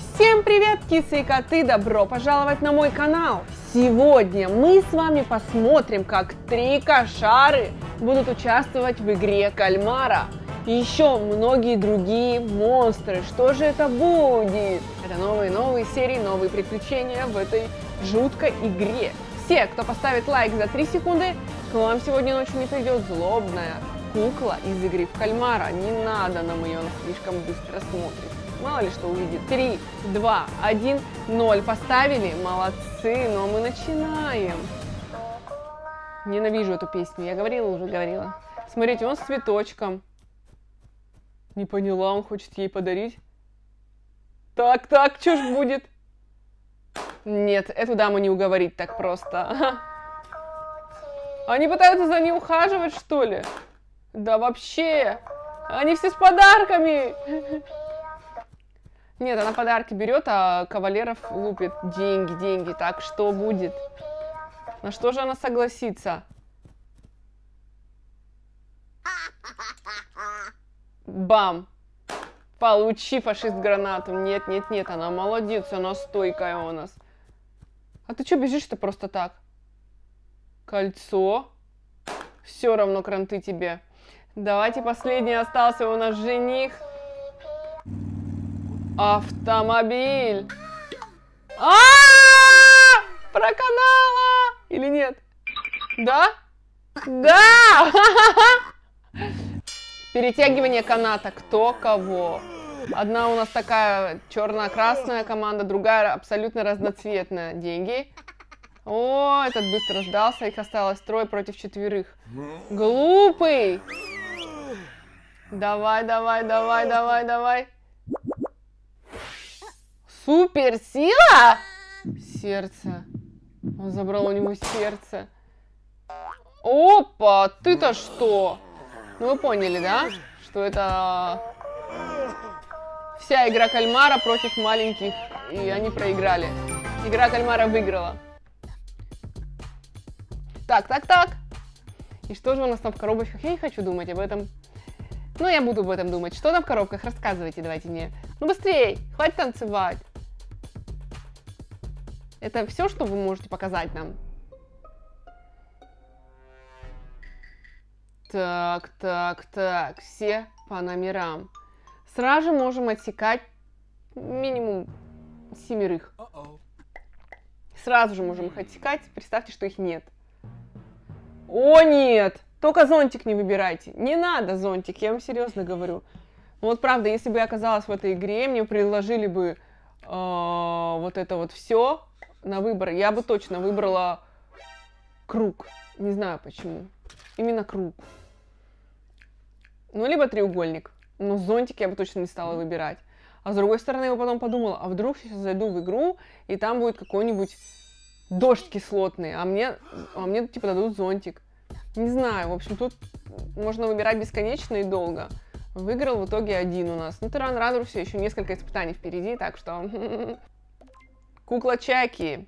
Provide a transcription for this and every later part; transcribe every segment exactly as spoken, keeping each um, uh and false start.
Всем привет, кисы и коты! Добро пожаловать на мой канал! Сегодня мы с вами посмотрим, как три кошары будут участвовать в игре кальмара. И еще многие другие монстры. Что же это будет? Это новые-новые серии, новые приключения в этой жуткой игре. Все, кто поставит лайк за три секунды, к вам сегодня ночью не придет злобная кукла из игры в кальмара. Не надо нам ее, она слишком быстро смотрит. Мало ли что увидит. три, два, один, ноль. Поставили? Молодцы, но мы начинаем. Ненавижу эту песню. Я говорила, уже говорила. Смотрите, он с цветочком. Не поняла, он хочет ей подарить. Так, так, что ж будет? Нет, эту даму не уговорить так просто. Они пытаются за ней ухаживать, что ли? Да вообще. Они все с подарками. Нет, она подарки берет, а кавалеров лупит. Деньги, деньги. Так, что будет? На что же она согласится? Бам! Получи, фашист, гранату. Нет, нет, нет, она молодец, она стойкая у нас. А ты что бежишь-то просто так? Кольцо. Все равно кранты тебе. Давайте последний остался у нас жених. Автомобиль. А, проканала! Или нет? Да? Да! Перетягивание каната. Кто кого? Одна у нас такая черно-красная команда, другая абсолютно разноцветная. Деньги. О, этот быстро сдался, их осталось трое против четверых. Глупый! Давай, давай, давай, давай, давай. Суперсила? Сердце. Он забрал у него сердце. Опа, ты-то что? Ну вы поняли, да? Что это вся игра кальмара против маленьких. И они проиграли. Игра кальмара выиграла. Так, так, так. И что же у нас там в коробочках? Я не хочу думать об этом. Но я буду об этом думать. Что там в коробках? Рассказывайте, давайте мне. Ну быстрей, хватит танцевать. Это все, что вы можете показать нам? Так, так, так. Все по номерам. Сразу же можем отсекать минимум семерых. Сразу же можем их отсекать. Представьте, что их нет. О, нет! Только зонтик не выбирайте. Не надо зонтик, я вам серьезно говорю. Вот правда, если бы я оказалась в этой игре, мне предложили бы э, вот это вот все на выбор, я бы точно выбрала круг. Не знаю почему. Именно круг. Ну, либо треугольник. Но зонтик я бы точно не стала выбирать. А с другой стороны, я потом подумала, а вдруг сейчас зайду в игру, и там будет какой-нибудь дождь кислотный, а мне, а мне типа дадут зонтик. Не знаю, в общем, тут можно выбирать бесконечно и долго. Выиграл в итоге один у нас. Ну, Тиран Радур, все, еще несколько испытаний впереди, так что... Кукла Чаки.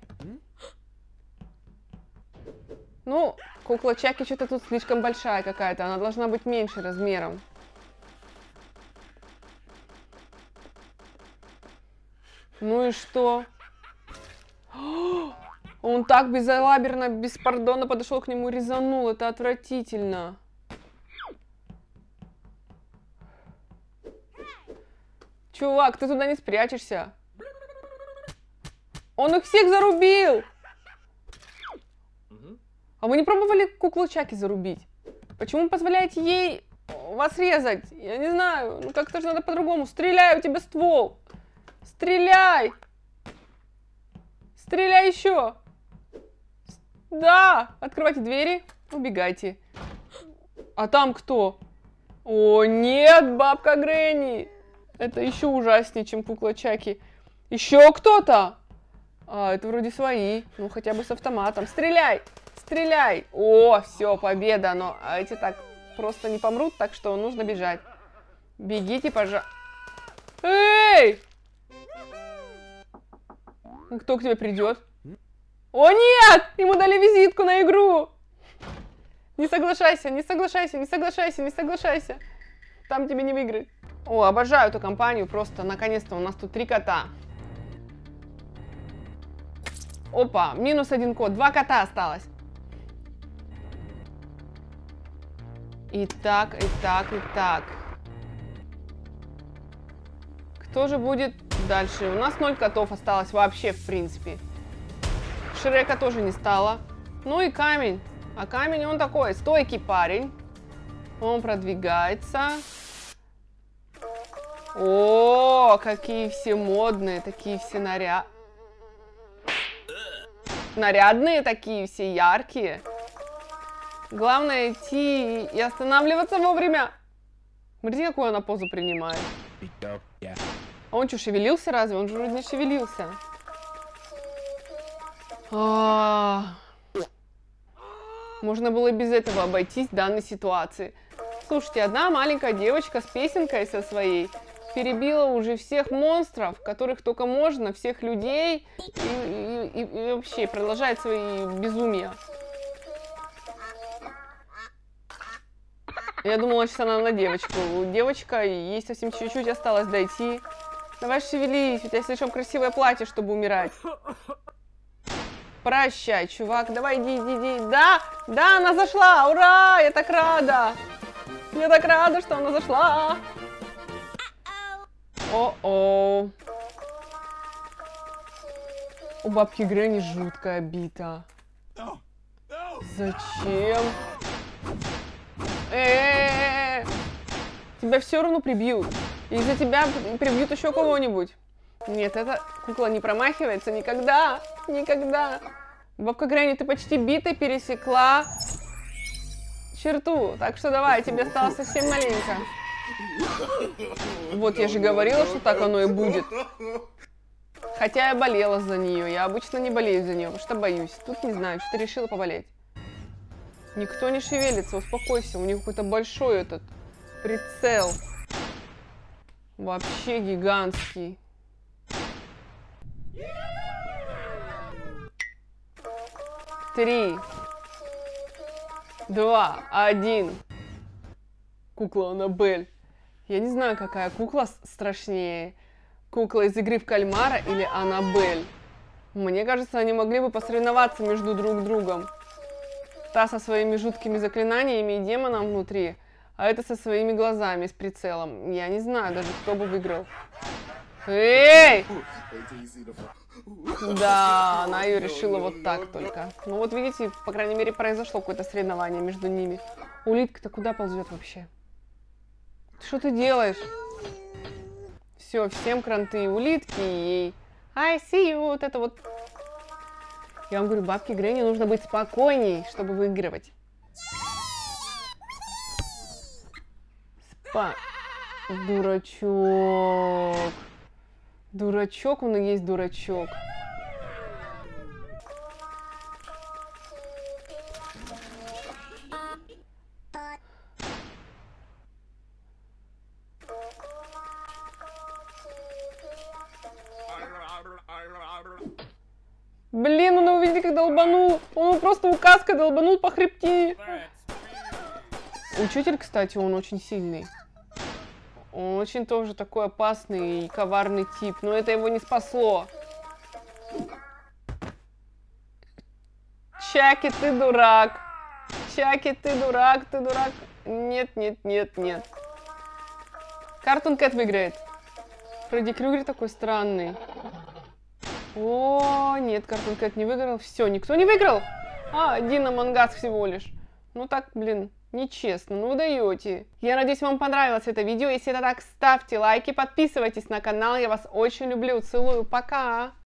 Ну, кукла Чаки что-то тут слишком большая какая-то. Она должна быть меньше размером. Ну и что? Он так безалаберно, беспардонно подошел к нему и резанул. Это отвратительно. Чувак, ты туда не спрячешься. Он их всех зарубил! А вы не пробовали куклу Чаки зарубить? Почему позволяете ей вас резать? Я не знаю. Ну как-то же надо по-другому. Стреляй, у тебя ствол! Стреляй! Стреляй еще! Да! Открывайте двери, убегайте. А там кто? О, нет, бабка Гренни! Это еще ужаснее, чем кукла Чаки. Еще кто-то! А, это вроде свои. Ну, хотя бы с автоматом. Стреляй! Стреляй! О, все, победа. Но эти так просто не помрут, так что нужно бежать. Бегите, пожалуйста. Эй! Кто к тебе придет? О, нет! Ему дали визитку на игру! Не соглашайся, не соглашайся, не соглашайся, не соглашайся. Там тебе не выиграть. О, обожаю эту компанию, просто наконец-то у нас тут три кота. Опа, минус один кот. Два кота осталось. И так, и так, и так. Кто же будет дальше? У нас ноль котов осталось вообще, в принципе. Шрека тоже не стало. Ну и камень. А камень, он такой стойкий парень. Он продвигается. О, какие все модные, такие все наряд... нарядные, такие все яркие. Главное идти и останавливаться вовремя. Смотрите, какую она позу принимает. А он что, шевелился разве? Он же вроде не шевелился. А-а-а. Можно было и без этого обойтись в данной ситуации. Слушайте, одна маленькая девочка с песенкой со своей перебила уже всех монстров, которых только можно, всех людей, и, и, и, и вообще продолжает свои безумия. Я думала, сейчас она на девочку. Девочка, ей совсем чуть-чуть осталось дойти. Давай шевелись, у тебя слишком красивое платье, чтобы умирать. Прощай, чувак, давай иди, иди, иди. Да, да, она зашла, ура, я так рада. Я так рада, что она зашла. О-о. У бабки Грэнни жуткая бита. Зачем? Э-э-э-э. Тебя все равно прибьют. Из-за тебя прибьют еще кого-нибудь. Нет, эта кукла не промахивается никогда. Никогда. Бабка Грэнни, ты почти битой пересекла черту. Так что давай, тебе осталось совсем маленько. Вот, я же говорила, что так оно и будет. Хотя я болела за нее. Я обычно не болею за нее, потому что боюсь. Тут не знаю, что-то решила поболеть. Никто не шевелится, успокойся. У них какой-то большой этот прицел. Вообще гигантский. Три. Два. Один. Кукла Аннабель. Я не знаю, какая кукла страшнее. Кукла из игры в кальмара или Аннабель. Мне кажется, они могли бы посоревноваться между друг другом. Та со своими жуткими заклинаниями и демоном внутри, а это со своими глазами с прицелом. Я не знаю даже, кто бы выиграл. Эй! Да, она ее решила вот так только. Ну вот видите, по крайней мере, произошло какое-то соревнование между ними. Улитка-то куда ползет вообще? Что ты делаешь? Все, всем кранты улитки и... I see you, вот это вот... Я вам говорю, бабке Грэнни нужно быть спокойней, чтобы выигрывать. Спа... Дурачок. Дурачок, он и есть дурачок. Блин, он его, видите, как долбанул. Он его просто указкой долбанул по хребтине. Учитель, кстати, он очень сильный. Он очень тоже такой опасный и коварный тип. Но это его не спасло. Чаки, ты дурак. Чаки, ты дурак, ты дурак. Нет, нет, нет, нет. Картун Кэт выиграет. Фредди Крюгер такой странный. О, нет, Картун Кэт не выиграл. Все, никто не выиграл. А, один Among Us всего лишь. Ну так, блин, нечестно, ну вы даете. Я надеюсь, вам понравилось это видео. Если это так, ставьте лайки, подписывайтесь на канал. Я вас очень люблю, целую, пока.